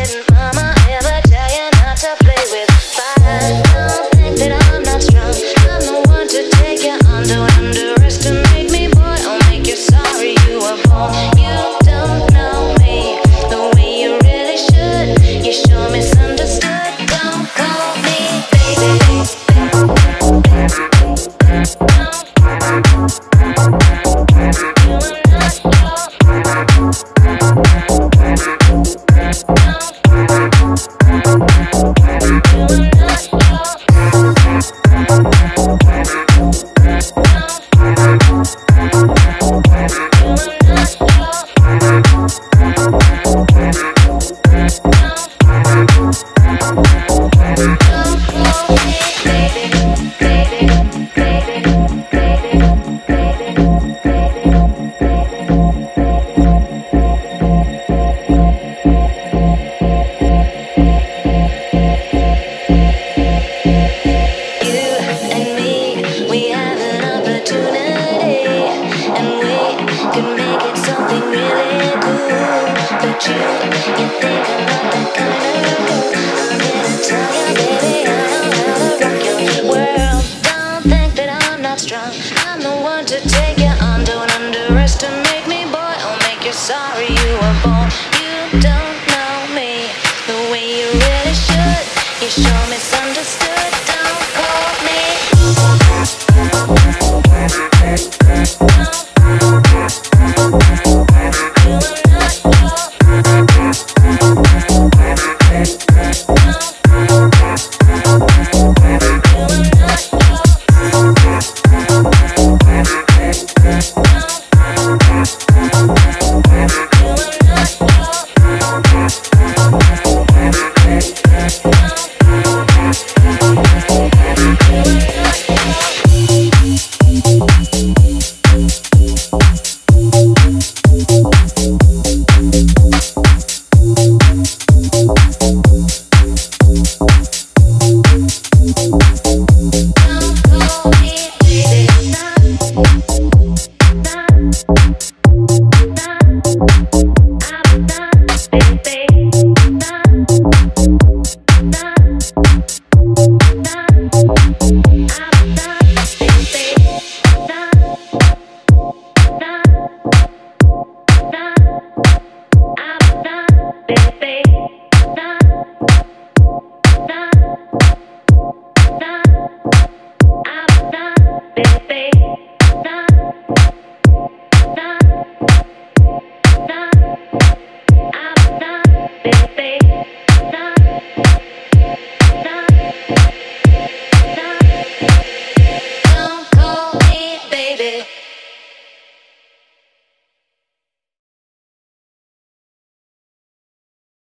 Didn't mama ever tell you not to play with fire? Don't think that I'm not strong. I'm the one to take you on. Don't underestimate me, boy. I'll make you sorry you were born. You don't know me the way you really should. You sure misunderstood. Don't call me baby. Sorry you were born. You don't know me the way you really should. You sure